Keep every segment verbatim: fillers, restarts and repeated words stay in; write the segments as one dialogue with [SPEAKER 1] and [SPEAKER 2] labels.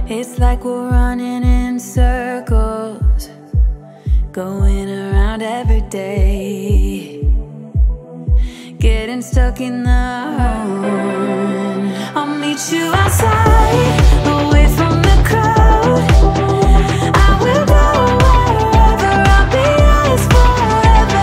[SPEAKER 1] It's like we're running in circles, going around every day, getting stuck in the room. I'll meet you outside, away from the crowd. I will go wherever, I'll be yours forever.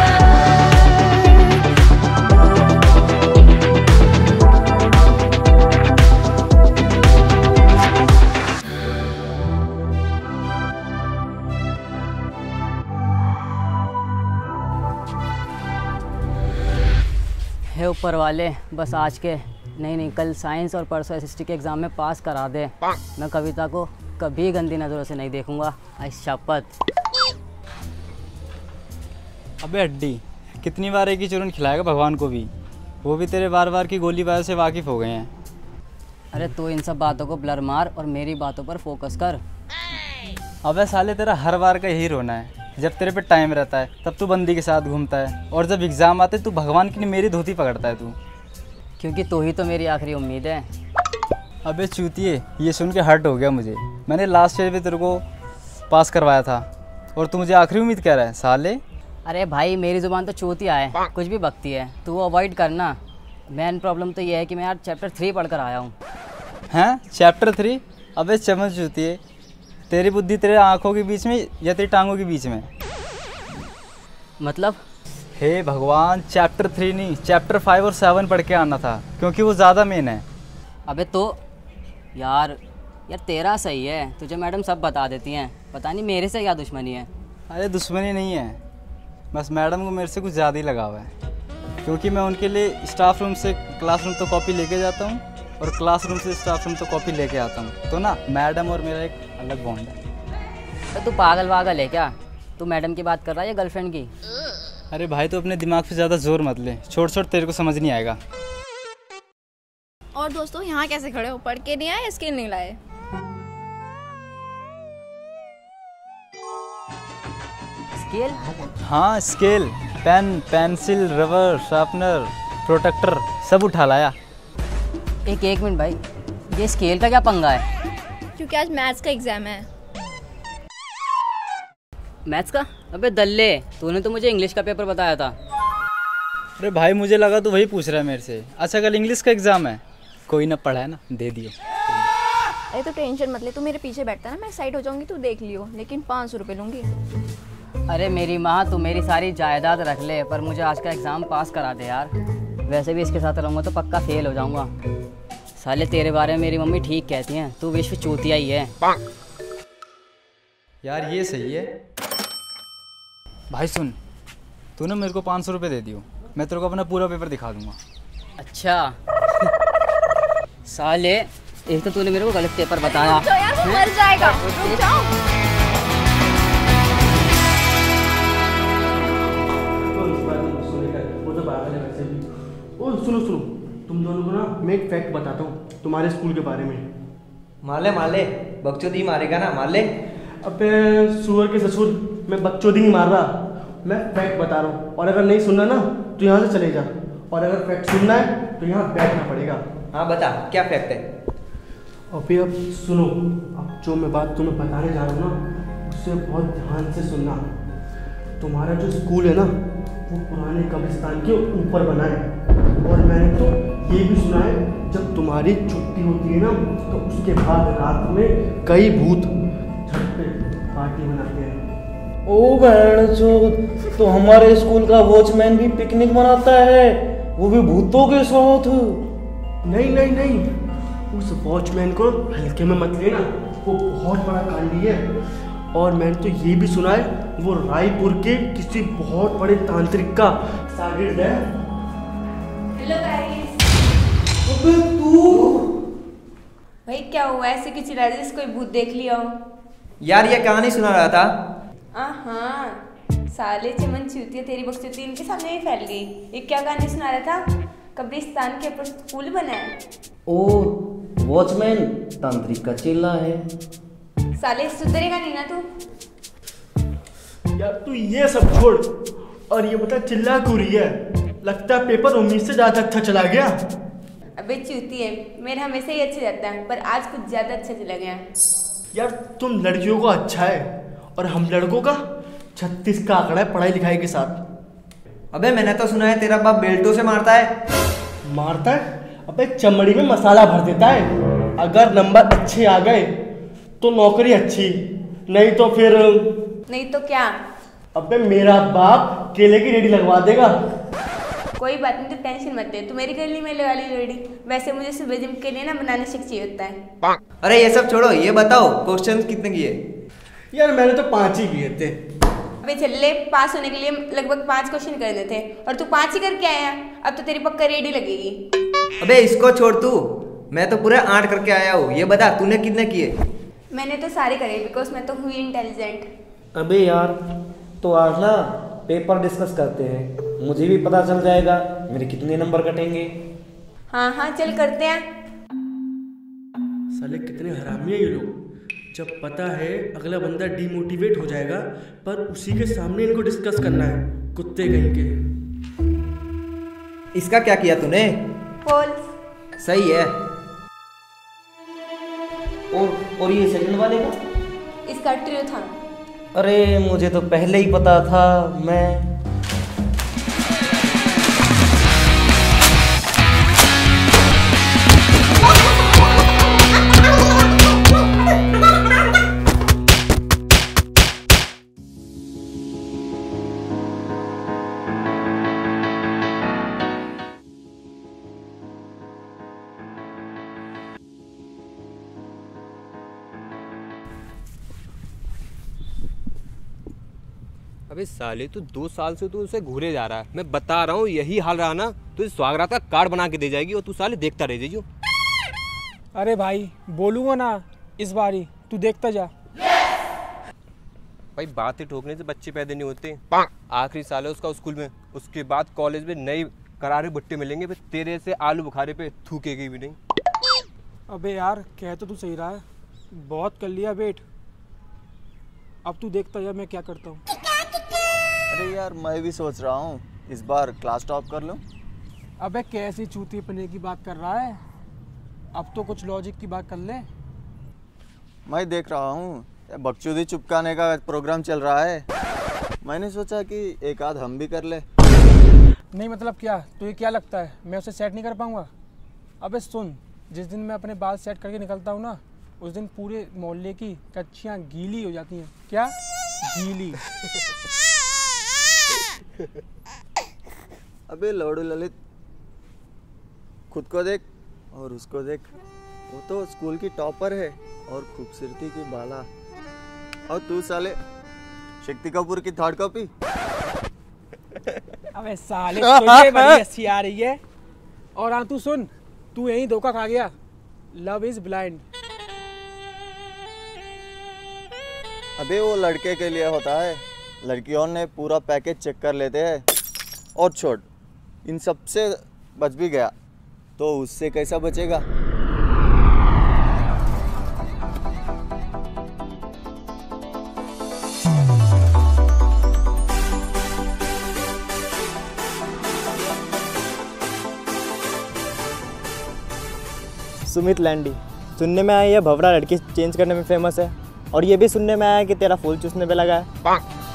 [SPEAKER 2] हे ऊपर वाले, बस आज के नहीं नहीं कल science और परसों एसएसटी के एग्ज़ाम में पास करा दे। मैं कविता को कभी गंदी नज़रों से नहीं देखूंगा, आज शपथ।
[SPEAKER 3] अबे हड्डी, कितनी बार एक ही चूरन खिलाएगा भगवान को भी, वो भी तेरे बार बार की गोली बार से वाकिफ़ हो गए हैं।
[SPEAKER 2] अरे तू इन सब बातों को ब्लर मार और मेरी बातों पर फोकस कर।
[SPEAKER 3] अबे साले, तेरा हर बार का यही रोना है। जब तेरे पे टाइम रहता है तब तू बंदी के साथ घूमता है, और जब एग्ज़ाम आते तू भगवान की मेरी धोती पकड़ता है तू।
[SPEAKER 2] क्योंकि तू ही तो मेरी आखिरी उम्मीद है।
[SPEAKER 3] अबे चूतिए, ये सुन के हर्ट हो गया मुझे। मैंने लास्ट ईयर भी तेरे को पास करवाया था और तू मुझे आखिरी उम्मीद कह रहा है साले।
[SPEAKER 2] अरे भाई, मेरी ज़ुबान तो चूतिया है, कुछ भी बकती है, तू वो अवॉइड करना। मेन प्रॉब्लम तो ये है कि मैं यार चैप्टर थ्री पढ़ कर आया हूँ।
[SPEAKER 3] हैं, चैप्टर थ्री? अबे चमच चूतिए, तेरी बुद्धि तेरे आँखों के बीच में या तेरी टांगों के बीच में?
[SPEAKER 2] मतलब?
[SPEAKER 3] हे भगवान, चैप्टर थ्री नहीं, चैप्टर फाइव और सेवन पढ़ के आना था, क्योंकि वो ज़्यादा मेन है।
[SPEAKER 2] अबे तो यार यार तेरा सही है, तुझे मैडम सब बता देती हैं, पता नहीं मेरे से क्या दुश्मनी है।
[SPEAKER 3] अरे दुश्मनी नहीं है, बस मैडम को मेरे से कुछ ज़्यादा ही लगाव है, क्योंकि मैं उनके लिए स्टाफ रूम से क्लासरूम तो कॉपी लेके जाता हूँ और क्लासरूम से स्टाफ रूम तो कॉपी लेके आता हूँ। तो ना मैडम और मेरा एक अलग बॉन्ड है।
[SPEAKER 2] तो तू पागल वागल है क्या? तू मैडम की बात कर रहा है या गर्लफ्रेंड की?
[SPEAKER 3] अरे भाई, तो अपने दिमाग पे ज़्यादा जोर मत ले, छोड़ छोड़ तेरे को समझ नहीं आएगा।
[SPEAKER 4] और दोस्तों, यहाँ कैसे खड़े हो? पढ़ के नहीं आए, स्केल नहीं लाए?
[SPEAKER 2] स्केल?
[SPEAKER 3] हाँ scale, pen, pencil, rubber, sharpener, protector सब उठा लाया।
[SPEAKER 2] एक एक मिनट भाई, ये स्केल का क्या पंगा है?
[SPEAKER 4] क्योंकि आज मैथ्स का एग्जाम है।
[SPEAKER 2] मैथ्स का? अबे दल्ले, तूने तो मुझे इंग्लिश का पेपर बताया था।
[SPEAKER 3] अरे भाई, मुझे लगा तू वही पूछ रहा है मेरे से। अच्छा, कल इंग्लिश का एग्ज़ाम है, कोई ना पढ़ा है ना, दे दियो।
[SPEAKER 4] अरे तो टेंशन मत ले, तू मेरे पीछे बैठता ना, मैं साइड हो जाऊंगी, तू देख लियो, लेकिन पाँच सौ रुपये लूँगी।
[SPEAKER 2] अरे मेरी माँ, तू मेरी सारी जायदाद रख ले, पर मुझे आज का एग्ज़ाम पास करा दे यार। वैसे भी इसके साथ रहूँगा तो पक्का फेल हो जाऊँगा। साले तेरे बारे में मेरी मम्मी ठीक कहती हैं, तू विश्व चूतिया ही है।
[SPEAKER 3] यार ये सही है। भाई सुन, तूने मेरे को पाँच सौ रुपये दे दियो, मैं तेरे को अपना पूरा पेपर दिखा दूंगा।
[SPEAKER 2] अच्छा साले, एक तो तूने मेरे को गलत पेपर बताया।
[SPEAKER 4] तो यार वो मर जाएगा, रुक जाओ।
[SPEAKER 5] वो तो पागल है वैसे भी। ओ सुनो सुनो, तुम दोनों को ना मैं एक फैक्ट बताता हूँ तुम्हारे स्कूल के बारे में।
[SPEAKER 6] माले माले, बकचोदी मारेगा ना, माले।
[SPEAKER 5] अबे सुअर के ससुर, मैं बकचोदी नहीं मार रहा, मैं फैक्ट बता रहा हूँ। और अगर नहीं सुनना ना तो यहाँ से चले जा, और अगर फैक्ट सुनना है तो यहाँ बैठना पड़ेगा।
[SPEAKER 6] हाँ बता, क्या फैक्ट है?
[SPEAKER 5] और फिर अब सुनो, अब जो मैं बात तुम्हें बताने जा रहा हूँ ना, उससे बहुत ध्यान से सुनना। तुम्हारा जो स्कूल है ना, वो पुराने कब्रिस्तान के ऊपर बना है, और मैंने तो ये भी सुना है जब तुम्हारी छुट्टी होती है ना, तो उसके बाद रात में कई भूत छत पे पार्टी मनाते हैं।
[SPEAKER 7] ओ बहन चोद, तो हमारे स्कूल का वॉचमैन भी पिकनिक मनाता है, वो भी भूतों के साथ?
[SPEAKER 5] नहीं नहीं नहीं, उस वॉचमैन को हल्के में मत लेना, वो बहुत बड़ा कांडी है। और मैंने तो ये भी सुना है वो रायपुर के किसी बहुत बड़े तांत्रिक का शागिर्द है।
[SPEAKER 8] Hello guys.
[SPEAKER 7] अबे तू?
[SPEAKER 8] भाई क्या हुआ, ऐसे क्यों चिल्ला रहे? कोई भूत देख लिया हो?
[SPEAKER 6] यार ये कहानी सुना रहा था।
[SPEAKER 8] हाँ, साले चमन चूतिया, तेरी बकचोदी इनके सामने ही फैल गई। ये क्या कहानी सुना रहा था? कब्रिस्तान के ऊपर पुल बना है।
[SPEAKER 7] ओ वॉचमैन तांत्रिक का चेला है।
[SPEAKER 8] साले सुधरेगा नहीं ना तू?
[SPEAKER 5] यार तू ये सब छोड़, और ये बता चिल्ला क्यों रही है? लगता है पेपर उम्मीद से ज्यादा अच्छा चला गया।
[SPEAKER 8] अब अबे चूती है, मेरा हमेशा ही अच्छा जाता है पर आज कुछ ज्यादा अच्छा चला गया।
[SPEAKER 5] यार तुम लड़कियों का अच्छा है और हम लड़कों का छत्तीस का आंकड़ा है पढ़ाई लिखाई के साथ।
[SPEAKER 6] अबे मैंने तो सुना है तेरा बाप बेल्टों से मारता है।
[SPEAKER 5] मारता है? अबे चमड़ी में मसाला भर देता है। अगर नंबर अच्छे आ गए तो नौकरी अच्छी, नहीं तो फिर
[SPEAKER 8] नहीं तो क्या?
[SPEAKER 5] अबे मेरा बाप केले की रेडी लगवा देगा।
[SPEAKER 8] कोई बात नहीं, तो टेंशन मत ले, तू मेरी गली में लगा ली रेडी। वैसे मुझे सुबह जिम के लिए ना बनाना शेक चाहिए होता है।
[SPEAKER 6] अरे ये सब छोड़ो, ये बताओ क्वेश्चन कितने किए?
[SPEAKER 5] यार मैंने तो पांच ही किए थे।
[SPEAKER 8] अबे चले, पास होने के लिए लगभग पांच क्वेश्चन करने थे और तू पांच ही करके आया। अब तो तेरी पक्का रेडी लगेगी।
[SPEAKER 6] अबे इसको छोड़ तू, मैं तो पूरे आठ करके आया हूँ। ये बता तूने कितने किए?
[SPEAKER 8] मैंने तो सारे करे बिकॉज मैं तो हुई इंटेलिजेंट।
[SPEAKER 7] अबे यार तो आज ना पेपर डिस्कस करते हैं, मुझे भी पता चल जाएगा मेरे कितने नंबर कटेंगे।
[SPEAKER 8] हाँ हाँ चल करते हैं।
[SPEAKER 5] साले कितने हरामी है ये लोग। जब पता है अगला बंदा डीमोटिवेट हो जाएगा पर उसी के सामने इनको डिस्कस करना है, कुत्ते कहीं के।
[SPEAKER 6] इसका क्या किया तूने?
[SPEAKER 8] फॉल्स।
[SPEAKER 6] सही है।
[SPEAKER 7] और और ये सेकंड वाले का?
[SPEAKER 8] इसका ट्रू था।
[SPEAKER 7] अरे मुझे तो पहले ही पता था। मैं
[SPEAKER 9] अबे साले तू दो साल से तू उसे घूरे जा रहा है। मैं बता रहा हूँ यही हाल रहा ना तो स्वागत का कार्ड बना के दे जाएगी और तू साले देखता रह जाइयो।
[SPEAKER 10] अरे भाई बोलूँगा ना इस बारी, तू देखता जा।
[SPEAKER 9] भाई बातें ठोकने से बच्चे पैदा नहीं होते। आखिरी साल है उसका स्कूल में, उसके बाद कॉलेज में नई करारे बुट्टे मिलेंगे, फिर तेरे से आलू बुखारे पे थूकेगी भी नहीं।
[SPEAKER 10] अबे यार कह तो तू सही रहा है, बहुत कर लिया वेट, अब तू देखता जा मैं क्या करता हूँ।
[SPEAKER 11] अरे यार मैं भी सोच रहा हूँ इस बार क्लास टॉप कर लूँ।
[SPEAKER 10] अबे कैसी चूती पने की बात कर रहा है, अब तो कुछ लॉजिक की बात कर ले।
[SPEAKER 11] मैं देख रहा हूँ बकचोदी चुपकाने का प्रोग्राम चल रहा है, मैंने सोचा कि एक आध हम भी कर ले।
[SPEAKER 10] नहीं मतलब क्या, तुझे क्या लगता है मैं उसे सेट नहीं कर पाऊँगा? अबे सुन, जिस दिन मैं अपने बाल सेट करके निकलता हूँ ना, उस दिन पूरे मोहल्ले की कच्चियाँ गीली हो जाती हैं। क्या गीली?
[SPEAKER 11] अबे लौड़ू ललित, खुद को देख और उसको देख, वो तो स्कूल की टॉपर है और खूबसूरती की बाला, और तू साले शक्ति कपूर की थर्ड कॉपी।
[SPEAKER 10] अबे साले तुझे बड़ी हंसी आ रही है। और हाँ तू सुन, तू यही धोखा खा गया। Love is blind.
[SPEAKER 11] अबे वो लड़के के लिए होता है, लड़कियों ने पूरा पैकेज चेक कर लेते हैं। और छोड़, इन सब से बच भी गया तो उससे कैसा बचेगा?
[SPEAKER 12] सुमित लैंडी, सुनने में आया ये भवरा लड़की चेंज करने में फेमस है, और ये भी सुनने में आया कि तेरा फूल चूसने पे लगा है।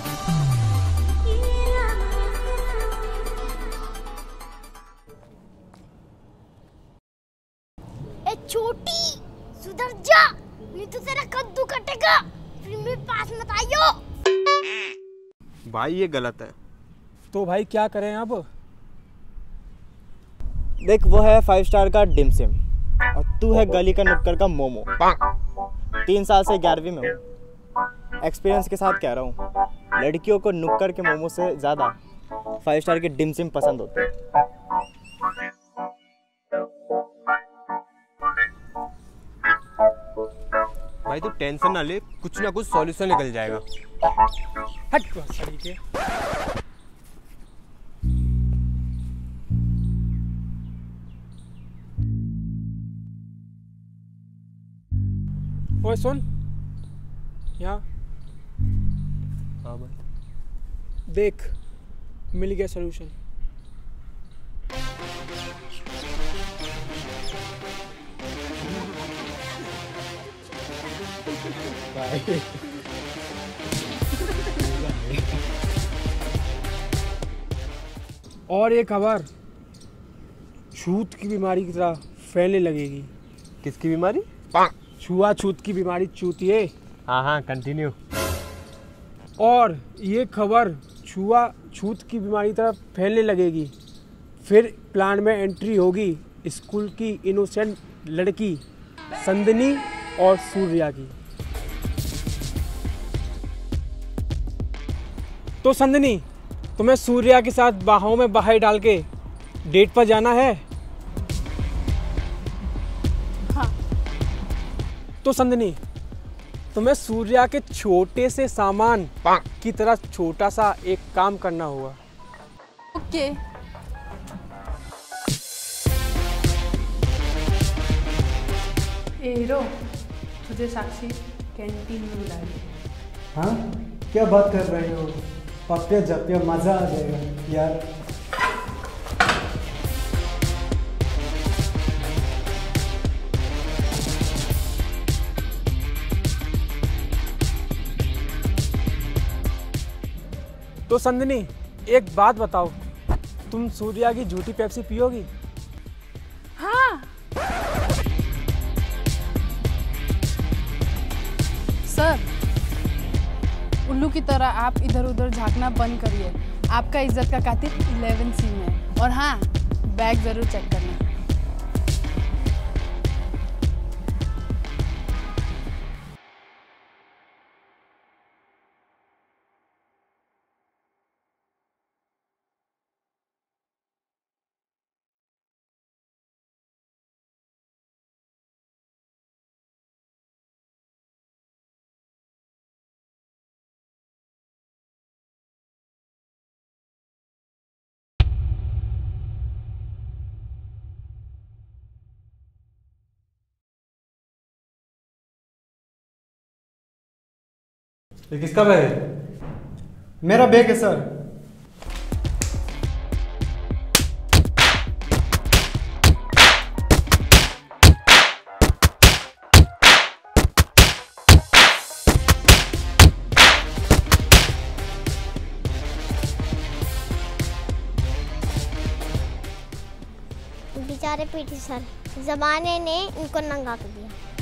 [SPEAKER 13] ए छोटी सुधर जा, नहीं तो तेरा कद्दू कटेगा। फिर मेरे पास मत आइयो।
[SPEAKER 9] भाई ये गलत है।
[SPEAKER 10] तो भाई क्या करें अब?
[SPEAKER 12] देख वो है फाइव स्टार का डिम सिम और तू है गली का नुक्कड़ का मोमो। तीन साल से ग्यारहवीं में हूँ, एक्सपीरियंस के साथ कह रहा हूँ, लड़कियों को नुक्कड़ के मोमो से ज़्यादा फाइव स्टार के डिम सिम पसंद होते हैं।
[SPEAKER 9] भाई तू टेंशन ना ले, कुछ ना कुछ सॉल्यूशन निकल जाएगा।
[SPEAKER 10] हट सड़ी के। ओए सुन, यहाँ
[SPEAKER 9] हाँ भाई
[SPEAKER 10] देख, मिल गया सॉल्यूशन।
[SPEAKER 5] बाय। और ये खबर छूत की बीमारी की तरह फैलने लगेगी।
[SPEAKER 9] किसकी बीमारी?
[SPEAKER 5] छुआछूत की बीमारी, चूतिए।
[SPEAKER 9] हाँ हाँ कंटिन्यू।
[SPEAKER 5] और ये खबर छुआछूत की बीमारी की तरह फैलने लगेगी। फिर प्लान में एंट्री होगी स्कूल की इनोसेंट लड़की संदनी और सूर्या की। तो संदनी, तुम्हें सूर्या के साथ बाहों में बाहें डाल के डेट पर जाना है?
[SPEAKER 14] हाँ।
[SPEAKER 5] तो संदनी, तुम्हें सूर्या के छोटे से सामान की तरह छोटा सा एक काम करना होगा।
[SPEAKER 14] ओके। ए हीरो, तुझे साक्षी कैंटीन में बुलाएगी।
[SPEAKER 15] हाँ, क्या बात कर रहे हो? पप्पे जप्पे मजा आ जाएगा यार।
[SPEAKER 5] तो संदनी, एक बात बताओ, तुम सूर्या की झूठी पेप्सी पियोगी?
[SPEAKER 14] हाँ। सर, उल्लू की तरह आप इधर उधर झांकना बंद करिए। आपका इज्जत का कातिल इलेवन सी में है। और हाँ, बैग जरूर चेक करना।
[SPEAKER 15] ये किसका बैग है? मेरा बैग है सर।
[SPEAKER 13] बेचारे पीटी सर, जमाने ने इनको नंगा कर दिया।